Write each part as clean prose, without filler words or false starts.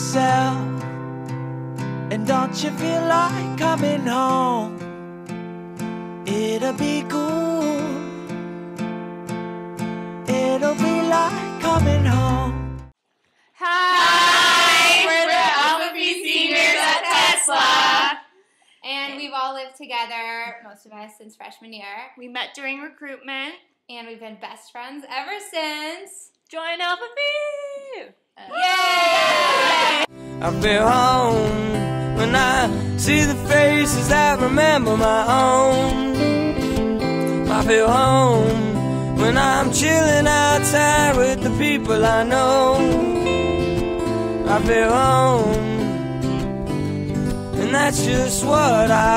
yourself? And don't you feel like coming home? It'll be cool. It'll be like coming home. Hi! We're the Alpha Phi seniors at Tesla. And we've all lived together, most of us, since freshman year. We met during recruitment. And we've been best friends ever since. Join Alpha Phi! Yay! I feel home when I see the faces that remember my own. I feel home when I'm chilling outside with the people I know. I feel home, and that's just what I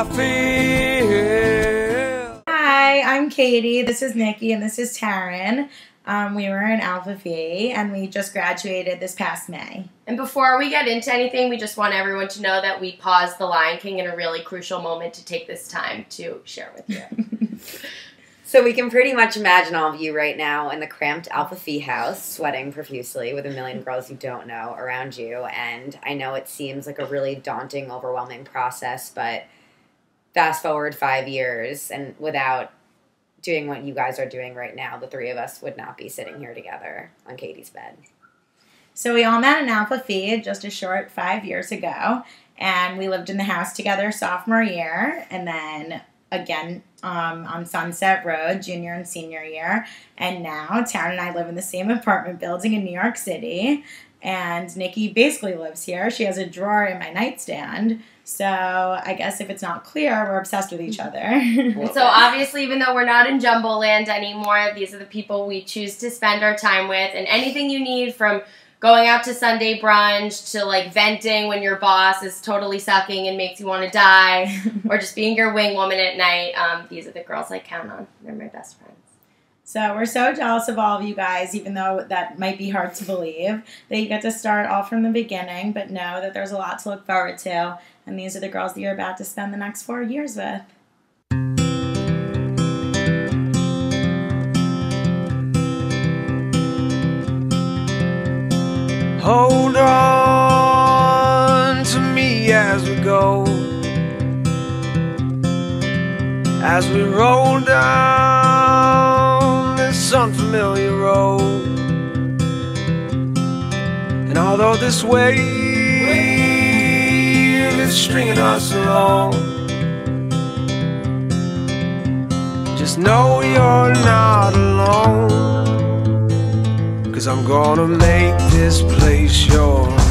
feel. Hi, I'm Katie, this is Nikki, and this is Taryn. We were in Alpha Phi, and we just graduated this past May. And before we get into anything, we just want everyone to know that we paused The Lion King in a really crucial moment to take this time to share with you. So we can pretty much imagine all of you right now in the cramped Alpha Phi house, sweating profusely with a million girls you don't know around you. And I know it seems like a really daunting, overwhelming process, but fast forward 5 years, and without doing what you guys are doing right now, the three of us would not be sitting here together on Katie's bed. So we all met in Alpha Phi just a short 5 years ago, and we lived in the house together sophomore year, and then again on Sunset Road junior and senior year, and now Taryn and I live in the same apartment building in New York City, and Nikki basically lives here. She has a drawer in my nightstand. So I guess if it's not clear, we're obsessed with each other. And so obviously, even though we're not in Jumbo Land anymore, these are the people we choose to spend our time with. And anything you need, from going out to Sunday brunch to like venting when your boss is totally sucking and makes you want to die, or just being your wing woman at night, these are the girls I count on. They're my best friends. So we're so jealous of all of you guys, even though that might be hard to believe, that you get to start all from the beginning, but know that there's a lot to look forward to. And these are the girls that you're about to spend the next 4 years with. Hold on to me as we go, as we roll down this unfamiliar road. And although this wave is stringing us along, just know you're not alone, 'cause I'm gonna make this place yours.